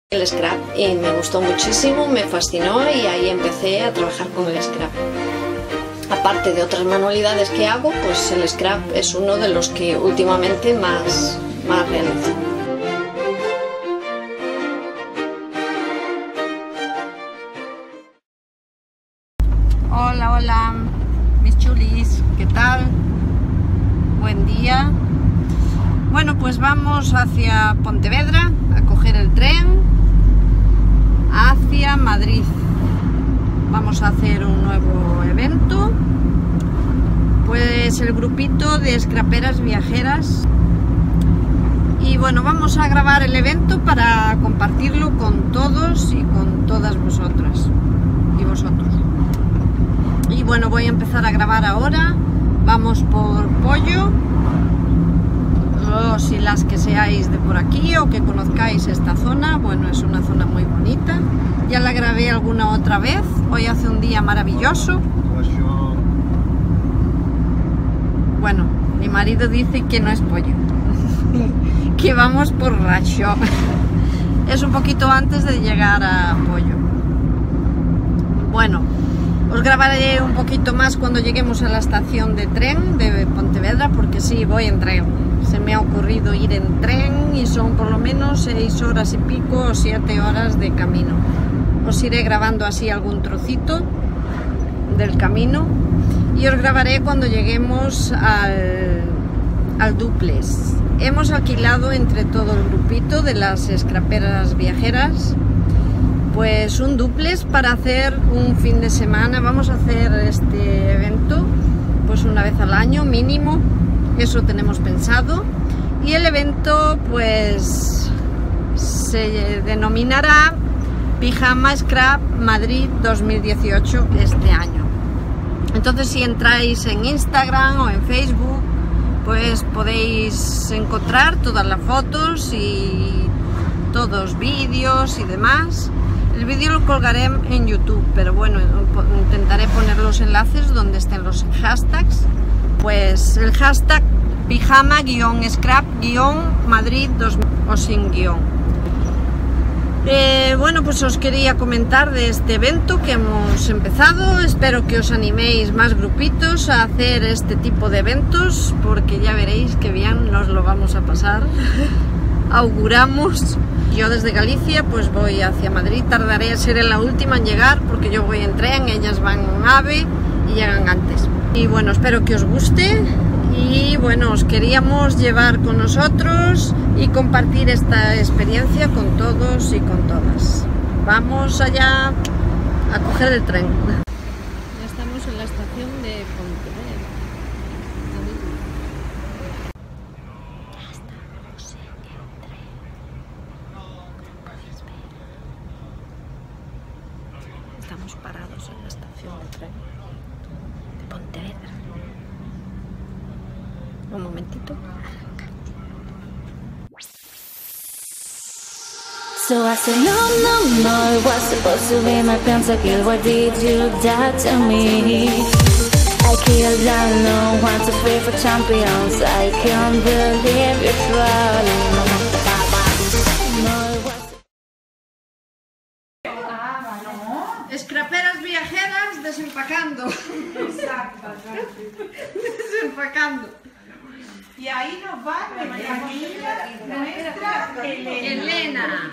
el scrap y me gustó muchísimo, me fascinó y ahí empecé a trabajar con el scrap. Aparte de otras manualidades que hago, pues el scrap es uno de los que últimamente más realizo. Hola, hola, mis chulis, ¿qué tal? Buen día. Bueno, pues vamos hacia Pontevedra a coger el tren hacia Madrid. Vamos a hacer un nuevo evento, pues el grupito de scraperas viajeras. Y bueno, vamos a grabar el evento para compartirlo con todos y con todas vosotras y vosotros. Y bueno, voy a empezar a grabar ahora. Vamos por Pollo. Los y las que seáis de por aquí o que conozcáis esta zona, bueno, es una zona muy bonita. Ya la grabé alguna otra vez. Hoy hace un día maravilloso. Bueno, mi marido dice que no es Pollo, que vamos por Raxó. Es un poquito antes de llegar a Pollo. Bueno, os grabaré un poquito más cuando lleguemos a la estación de tren de Pontevedra, porque sí, voy en tren. Se me ha ocurrido ir en tren y son por lo menos 6 horas y pico o 7 horas de camino. Os iré grabando así algún trocito del camino y os grabaré cuando lleguemos al dúplex. Hemos alquilado entre todo el grupito de las scraperas viajeras pues un dúplex para hacer un fin de semana. Vamos a hacer este evento pues una vez al año mínimo, eso tenemos pensado, y el evento pues se denominará Pijama Scrap Madrid 2018 este año. Entonces si entráis en Instagram o en Facebook pues podéis encontrar todas las fotos y todos vídeos y demás. El vídeo lo colgaré en YouTube, pero bueno, intentaré poner los enlaces donde estén los hashtags. Pues el hashtag pijama-scrap-madrid o sin guión. Bueno, pues os quería comentar de este evento que hemos empezado. Espero que os animéis más grupitos a hacer este tipo de eventos, porque ya veréis que bien nos lo vamos a pasar. Auguramos. Yo desde Galicia pues voy hacia Madrid, seré la última en llegar porque yo voy en tren, ellas van en AVE y llegan antes. Y bueno, espero que os guste y bueno, os queríamos llevar con nosotros y compartir esta experiencia con todos y con todas. Vamos allá a coger el tren. Ya estamos en la estación de Pontevedra. Estamos parados en la estación de tren de Pontevedra. Un momentito. So I said no, it was supposed to be my pentakill. Why did you die to me? I killed alone, want to free for champions. I can't believe you're trolling. Scraperas viajeras desempacando. Exacto. Desempacando. Y ahí nos va nuestra amiga, nuestra Elena.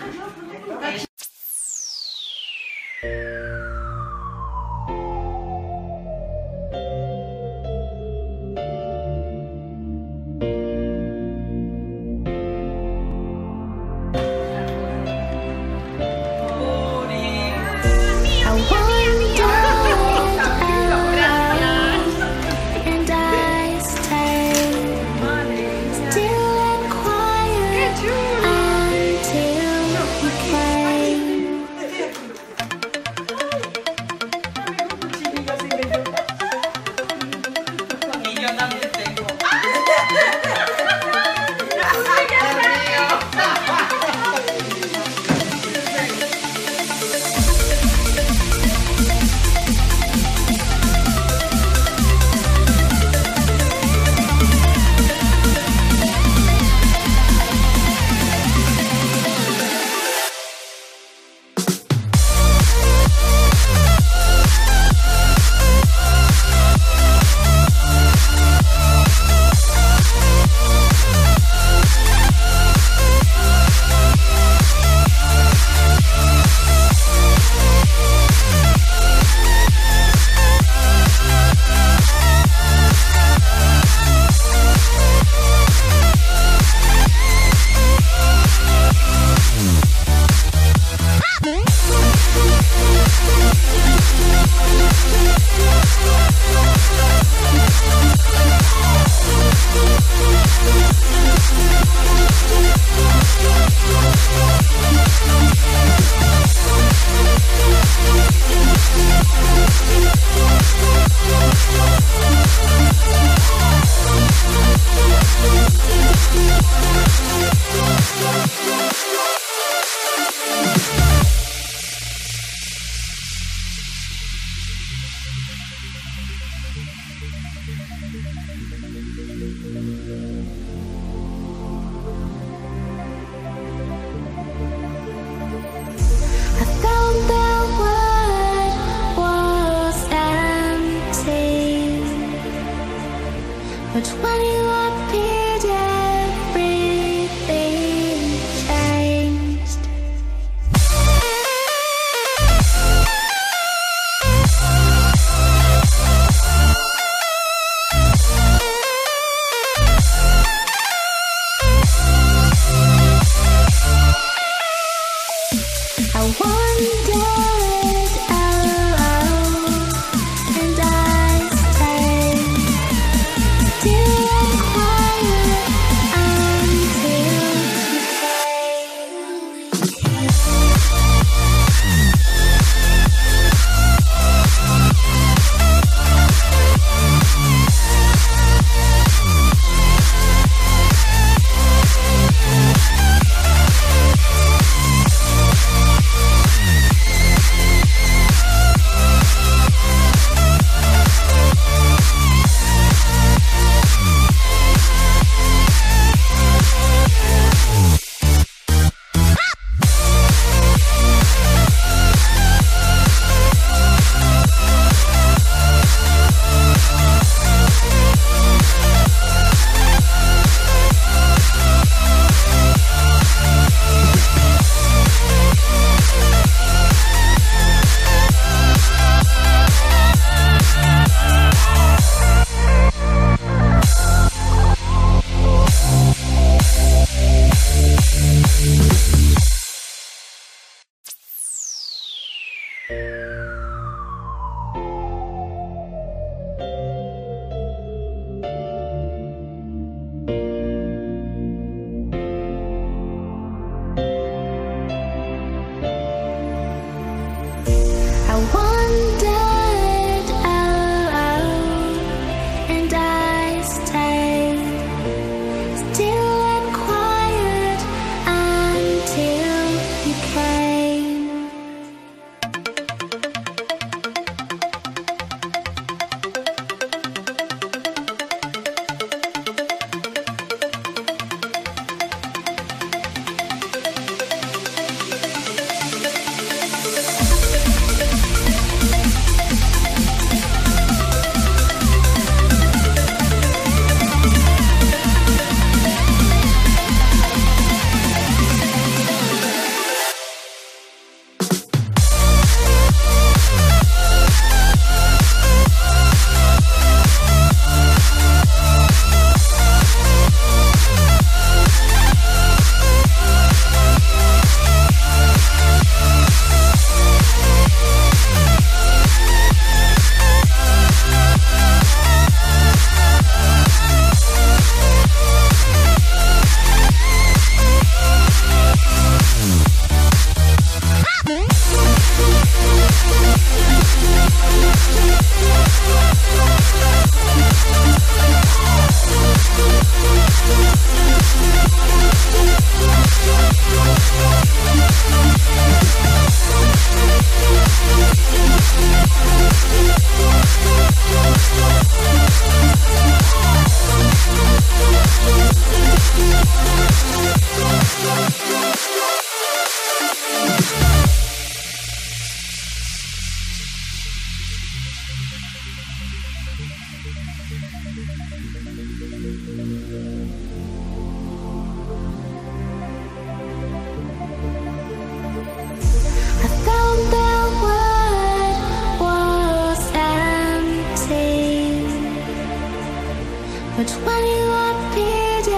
But when you appeared,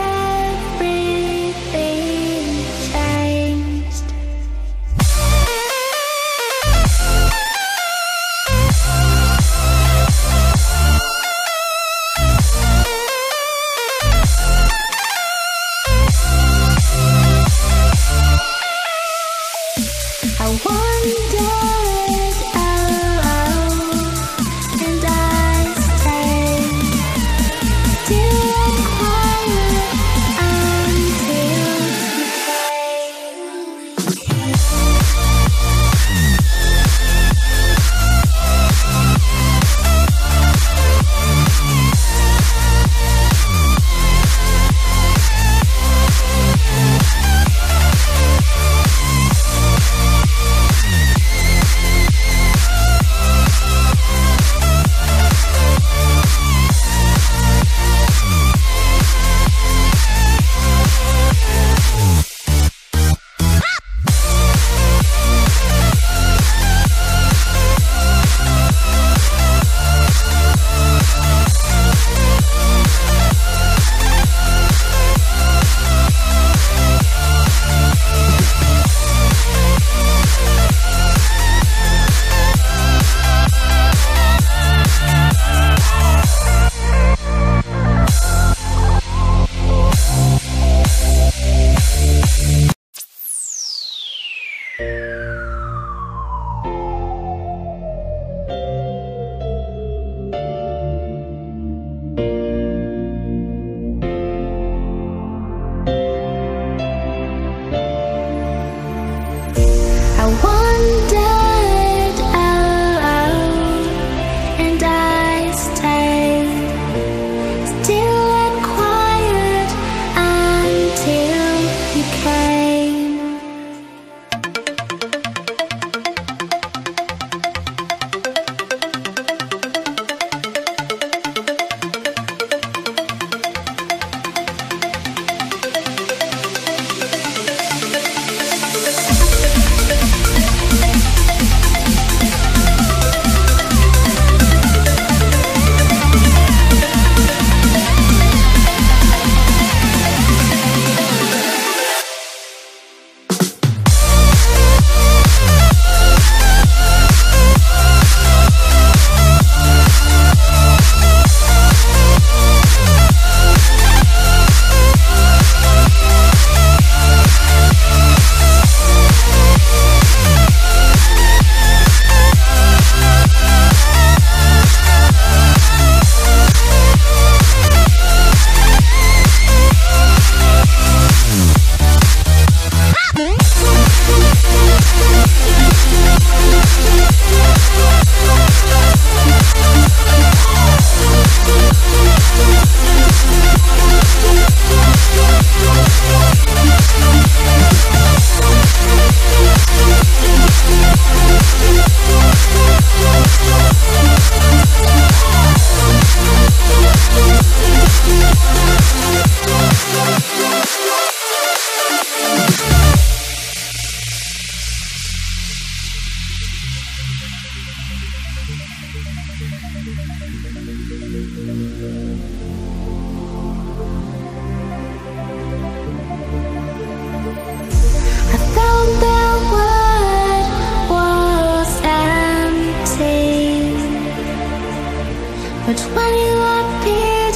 everything changed. I wandered alone, and I stayed till I'm quiet until you came. But when you appeared,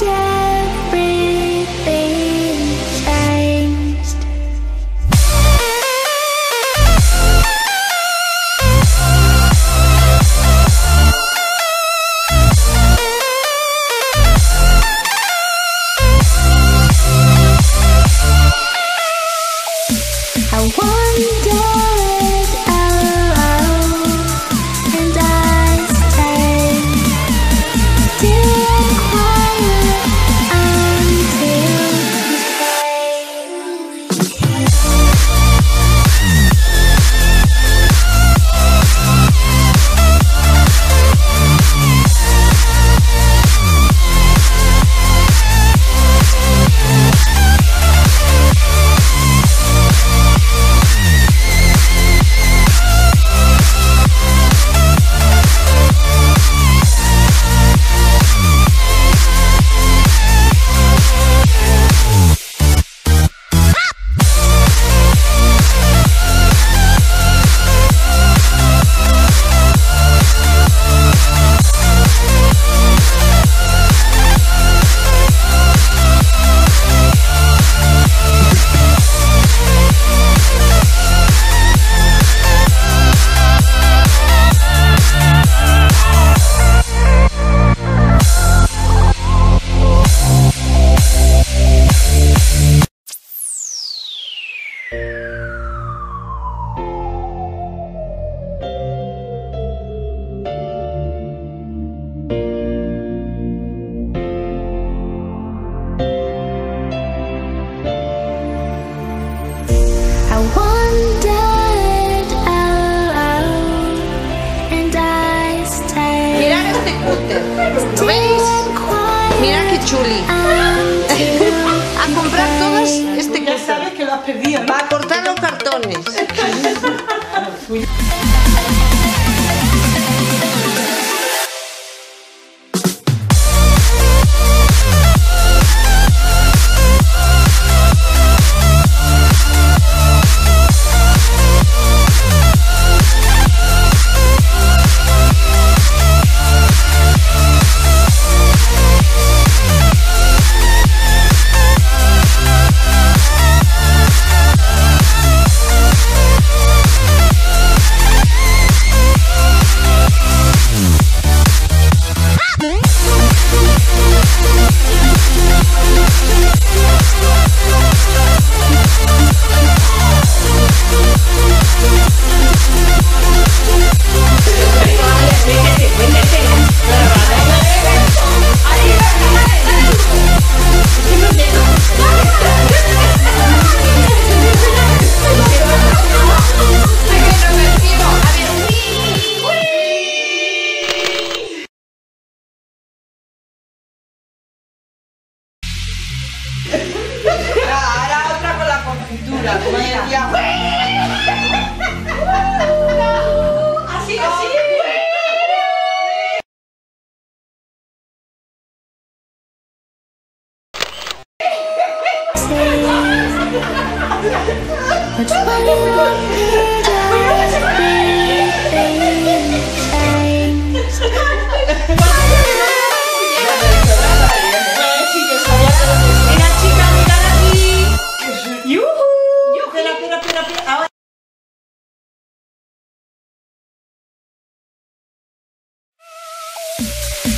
everything changed. I wandered alone, and I stayed still quiet until I wandered alone, and I stayed. Mirad este cúter, ¿lo veis? Mirad qué chuli. A comprar todas este Ya cúter. sabes que lo has perdido, ¿no? Va a cortar los cartones.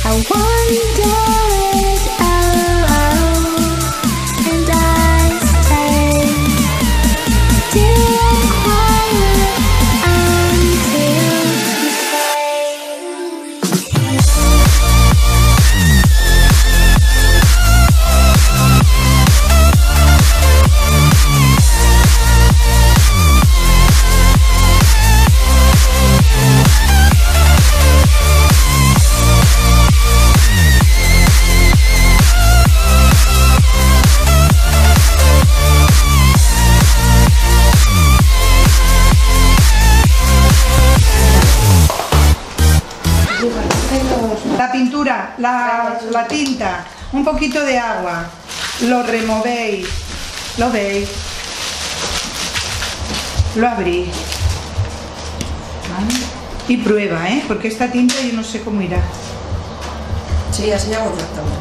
I wandered out and I stayed still and quiet until you La pintura, la tinta, un poquito de agua, lo removéis, lo veis, lo abrís, ¿vale? Y prueba, porque esta tinta yo no sé cómo irá. Sí, así hago exactamente.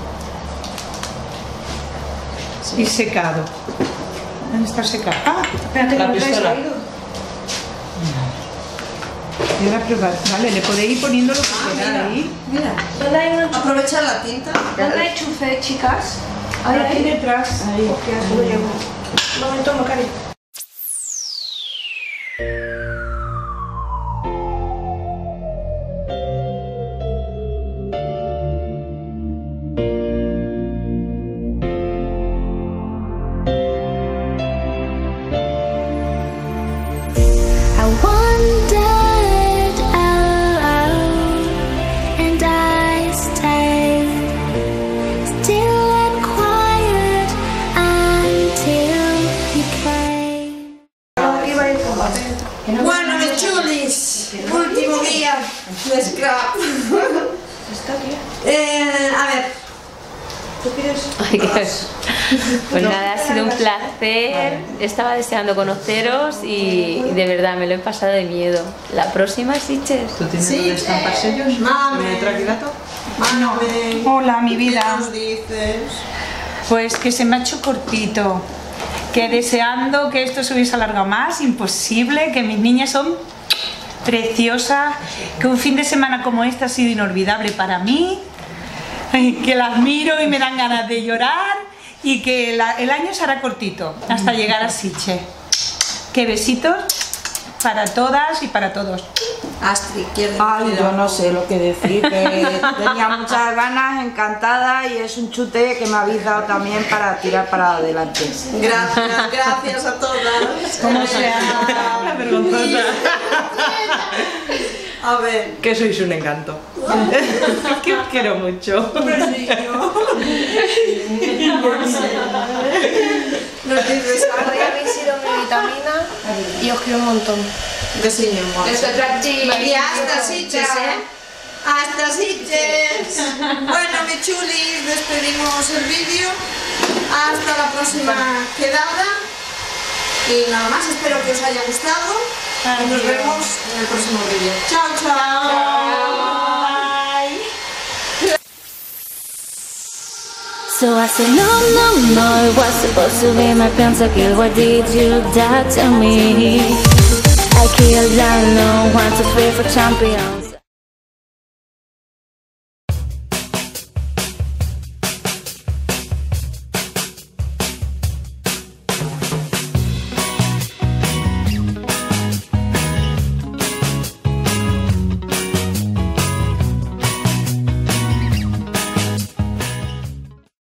Y secado. ¿Dónde está secado? Ah, Espérate, La pistola. voy a probar. Vale, le podéis ir poniendo lo que queráis. Mira, ¿Dónde hay un enchufe? aprovecha la tinta. ¿Dónde hay enchufe, chicas? Ahí, Aquí ahí. detrás. Ahí. Porque así lo llevo. Un momento, Macari. I wandered out and I stayed still and quiet until you came. Iba a ir con papel. Bueno, mis chulis, último día de scrap. Está aquí. A ver, ¿Tú quieres? Ay, pues nada, ha sido un placer. Estaba deseando conoceros y de verdad me lo he pasado de miedo. La próxima, Sitges. ¿Tú tienes dónde estampar sellos? Mame. ¿Me traquilato? Hola, mi vida. ¿qué nos dices? Pues que se me ha hecho cortito. Que deseando que esto se hubiese alargado más, imposible, que mis niñas son preciosas, que un fin de semana como este ha sido inolvidable para mí, que las miro y me dan ganas de llorar y que el año se hará cortito hasta llegar a Sitges. Que besitos para todas y para todos. Astrid, ¿quieres Ay, decir yo algo? no sé lo que decir, que tenía muchas ganas, encantada, y es un chute que me habéis dado también para tirar para adelante. Gracias a todas. ¿Cómo se llama? Vergonzosa. A ver. Que sois un encanto. Que os quiero mucho. Nos dices Hoy habéis sido mi vitamina y os quiero un montón. Besiño, amor. Eso, Y hasta Sitges, Hasta Sitges. Bueno, mis chulis, despedimos el vídeo. Hasta la próxima quedada. Y nada más, espero que os haya gustado. Y nos vemos en el próximo vídeo. Chao, chao. So I said no, no, no, it was supposed to be my pentakill. Why did you die to me? I killed, I know, 1, 2, 3 for champions.